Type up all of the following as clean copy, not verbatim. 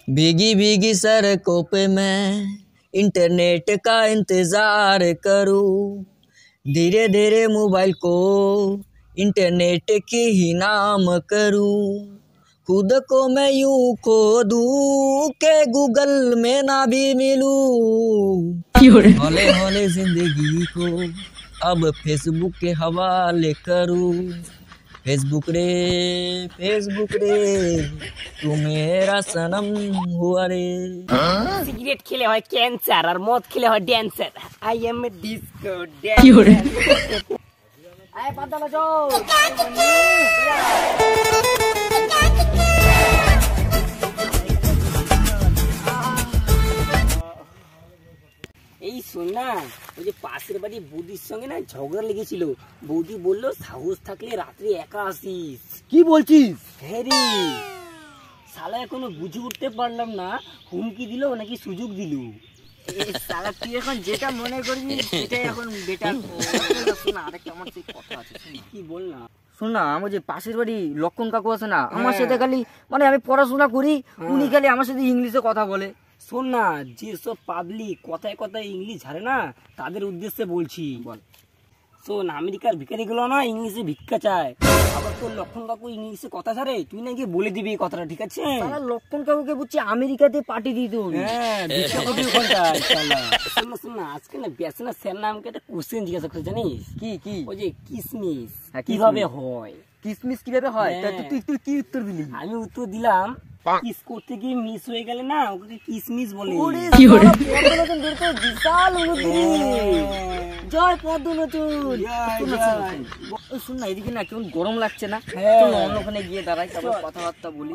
भीगी भीगी सड़कों पे मैं इंटरनेट का इंतजार करूं, धीरे धीरे मोबाइल को इंटरनेट के ही नाम करूं, खुद को मैं यूं खो दूं के गूगल में ना भी मिलूं। हौले हौले जिंदगी को अब फेसबुक के हवाले करूं। फेसबुक रे तू मेरा सनम हुआ रे। सिगरेट खेले হয় ক্যান্সার আর মদ খেলে হয় dancer. I am a disco dancer. আয় পাতালা চল। এই শোন না, ওই যে পাশের বাড়ি বৌদির সঙ্গে না ঝগড়া লেগেছিল। বৌদি বললো সাহস থাকলে রাত্রে একা আসিস। কি বলছিস? হ্যাঁ রে, শালা এখনো বুঝে উঠতে পারলাম না হুমকি দিল নাকি সুযোগ দিল। শালা তুই এখন যেটা মনে করবি সেটাই এখন বেটার। শোনা আরেকটা আমার সেই কথা আছে, কি বল না। শোন না, আমার যে পাশের বাড়ি লক্ষণ কাকু আছে না, আমার সাথে খালি মানে আমি পড়াশোনা করি, উনি খালি আমার সাথে ইংলিশে কথা বলে। শোন না, যেসব পাবলিক কথায় কথায় ইংলিশ ঝাড়ে না তাদের উদ্দেশ্যে বলছি। বল। শোন, আমেরিকার ভিখারিগুলো না ইংলিশে ভিক্ষা চায়, আবার তোর লক্ষণ কাকু ইংলিশে কথা ঝাড়ে, তুই নাকি বলে দিবি এই কথাটা, ঠিক আছে? লক্ষণ কাকুকে বুঝছি আমেরিকাতে পাঠিয়ে দিতে হবে। হ্যাঁ, ভিক্ষা করবি ওখানটায়। শোন না, আজকে না ব্যাসনা স্যার না আমাকে একটা কোশ্চেন জিজ্ঞাসা করে, জানিস? কি কি? ওই যে কিসমিস হ্যাঁ, কিভাবে হয়? কিসমিস কিভাবে হয়? তুই কি উত্তর দিলি? আমি উত্তর দিলাম, কিস করতে গিয়ে মিস হয়ে গেলে না ওকে কিসমিস বলে। বিশাল জয় পদ্মলোচন। শোন না, এদিকে না কেমন গরম লাগছে না, অন্যখানে গিয়ে দাঁড়াই, তারপর কথাবার্তা বলি।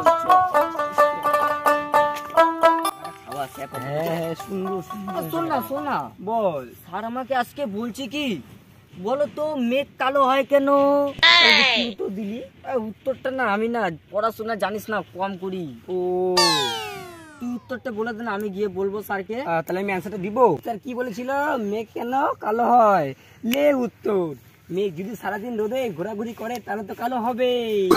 শোন না, বল। স্যার আমাকে আজকে বলছি কি বলো তো, মেঘ কালো হয় কেন? উত্তর দিলি? উত্তরটা না আমি না পড়াশোনা জানিস না, কম করি। ও, তুই উত্তরটা বলে দে না, আমি গিয়ে বলবো স্যারকে। তাহলে আমি অ্যান্সারটা দিব। স্যার কি বলেছিল, মেঘ কেন কালো হয়? লে উত্তর, মেঘ যদি সারাদিন রোদে ঘোরাঘুরি করে তাহলে তো কালো হবে।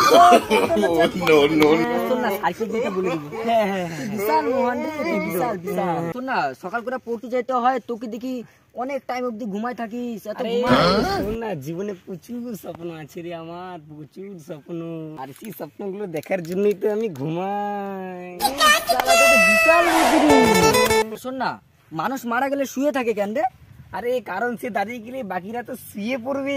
সকাল করে পড়তে যেতে হয়, তোকে দেখি অনেক টাইম অব্দি ঘুমাই থাকিস। না, জীবনে প্রচুর স্বপ্ন আছে রে আমার, প্রচুর স্বপ্ন, আর সেই স্বপ্নগুলো দেখার জন্যই তো আমি ঘুমাই। শোন না, মানুষ মারা গেলে শুয়ে থাকে কেন রে? আরে কারণ সে দাঁড়িয়ে গেলে বাকিরা তো শুয়ে পড়বে।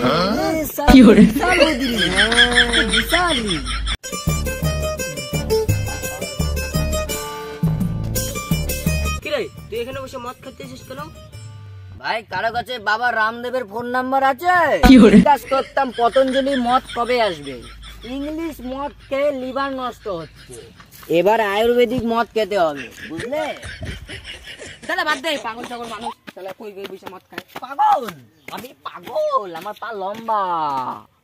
কিরে, তুই এখানে বসে মদ খাতে এসেছিস কেন? ভাই, কারো কাছে বাবা রামদেবের ফোন নাম্বার আছে? জিজ্ঞাস করতাম পতঞ্জলি মদ কবে আসবে। ইংলিশ মদ খেয়ে লিভার নষ্ট হচ্ছে, এবার আয়ুর্বেদিক মদ খেতে হবে, বুঝলে? তাহলে বাদ দে, পাগল ছাগল মানুষ তাহলে কই বসে মদ খায়। পাগল? আমি পাগল? আমার পা লম্বা।